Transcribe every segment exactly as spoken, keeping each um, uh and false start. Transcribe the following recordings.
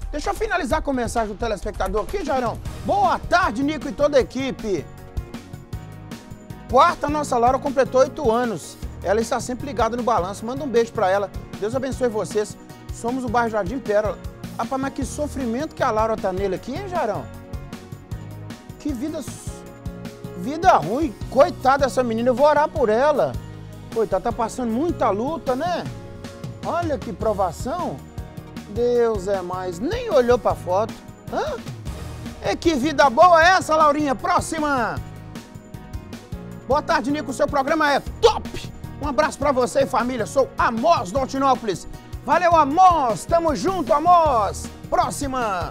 Deixa eu finalizar com a mensagem do telespectador aqui, Jairão. Boa tarde, Nico e toda a equipe. Quarta, nossa Laura completou oito anos. Ela está sempre ligada no balanço. Manda um beijo pra ela. Deus abençoe vocês. Somos o bairro Jardim Pérola. Rapaz, mas que sofrimento que a Laura tá nele aqui, hein, Jairão? Que vida... Vida ruim. Coitada dessa menina. Eu vou orar por ela. Coitada, tá passando muita luta, né? Olha que provação. Deus é mais. Nem olhou pra foto. Hã? É que vida boa é essa, Laurinha? Próxima. Boa tarde, Nico. O seu programa é top. Um abraço pra você e família. Sou Amós do Altinópolis. Valeu, Amós. Tamo junto, Amós. Próxima.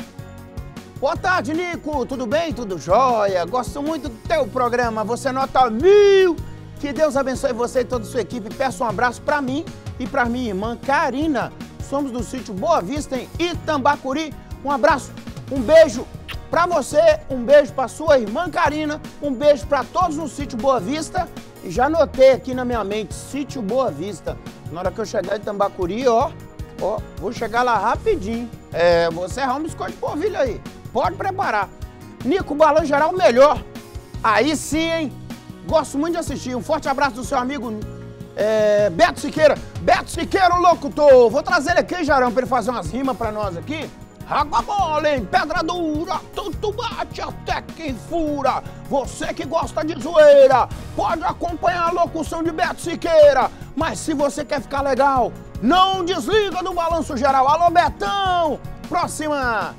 Boa tarde, Nico. Tudo bem? Tudo jóia? Gosto muito do teu programa. Você nota mil. Que Deus abençoe você e toda a sua equipe. Peço um abraço pra mim e pra minha irmã Karina. Somos do sítio Boa Vista, em Itambacuri. Um abraço, um beijo pra você, um beijo pra sua irmã Karina, um beijo pra todos no sítio Boa Vista. E já anotei aqui na minha mente, sítio Boa Vista. Na hora que eu chegar em Itambacuri, ó, ó, vou chegar lá rapidinho. É, vou serrar um biscoito de polvilho aí. Pode preparar. Nico, Balanço Geral melhor. Aí sim, hein? Gosto muito de assistir. Um forte abraço do seu amigo é, Beto Siqueira. Beto Siqueira, o locutor. Vou trazer ele aqui, Jarão, pra ele fazer umas rimas pra nós aqui. Água mole, hein? Pedra dura, tudo bate até quem fura. Você que gosta de zoeira, pode acompanhar a locução de Beto Siqueira. Mas se você quer ficar legal, não desliga do Balanço Geral. Alô, Betão! Próxima!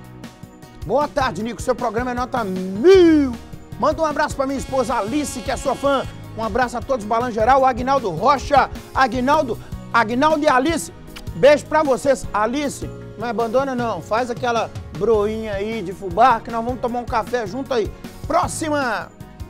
Boa tarde, Nico. Seu programa é nota mil. Manda um abraço pra minha esposa Alice, que é sua fã. Um abraço a todos do Balanço Geral. O Aguinaldo Rocha, Aguinaldo, Aguinaldo e Alice. Beijo pra vocês. Alice, não abandona não. Faz aquela broinha aí de fubá, que nós vamos tomar um café junto aí. Próxima.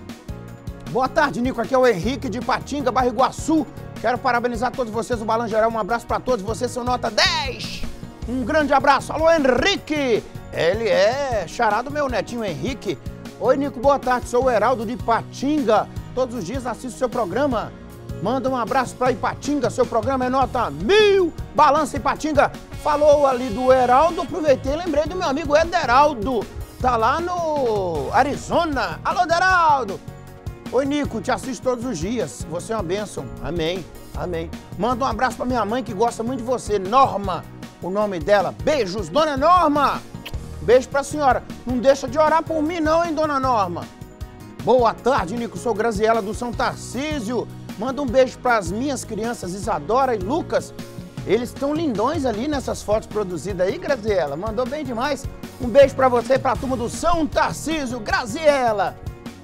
Boa tarde, Nico. Aqui é o Henrique de Patinga, Barra Iguaçu. Quero parabenizar todos vocês do Balanço Geral. Um abraço pra todos. Vocês são nota dez. Um grande abraço. Alô, Henrique. Ele é xará do meu netinho Henrique. Oi, Nico, boa tarde. Sou o Heraldo de Ipatinga. Todos os dias assisto seu programa. Manda um abraço pra Ipatinga. Seu programa é nota mil. Balança Ipatinga. Falou ali do Heraldo. Aproveitei e lembrei do meu amigo Ederaldo. Tá lá no Arizona. Alô, Ederaldo. Oi, Nico, te assisto todos os dias. Você é uma bênção. Amém. Amém. Manda um abraço pra minha mãe que gosta muito de você. Norma, o nome dela. Beijos, dona Norma. Beijo pra senhora. Não deixa de orar por mim não, hein, dona Norma? Boa tarde, Nico. Sou Graziela do São Tarcísio. Manda um beijo pras minhas crianças, Isadora e Lucas. Eles estão lindões ali nessas fotos produzidas aí, Graziela. Mandou bem demais. Um beijo pra você e pra turma do São Tarcísio, Graziela.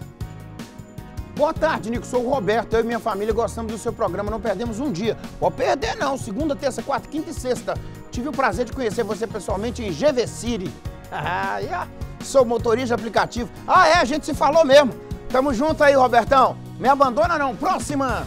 Boa tarde, Nico. Sou o Roberto. Eu e minha família gostamos do seu programa. Não perdemos um dia. Pode perder, não. Segunda, terça, quarta, quinta e sexta. Tive o prazer de conhecer você pessoalmente em G V City. Ah, yeah. Sou motorista de aplicativo. Ah, é, a gente se falou mesmo. Tamo junto aí, Robertão. Me abandona não. Próxima.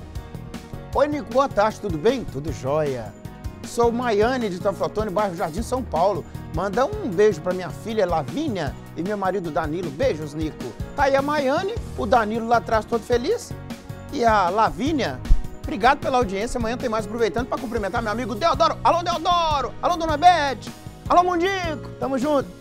Oi, Nico, boa tarde, tudo bem? Tudo jóia. Sou Maiane de Teoflotone, bairro Jardim São Paulo. Manda um beijo pra minha filha Lavínia e meu marido Danilo. Beijos, Nico. Tá aí a Maiane, o Danilo lá atrás todo feliz. E a Lavínia, obrigado pela audiência. Amanhã tem mais, aproveitando para cumprimentar meu amigo Deodoro. Alô, Deodoro. Alô, Dona Bete. Alô, Mundico, tamo junto.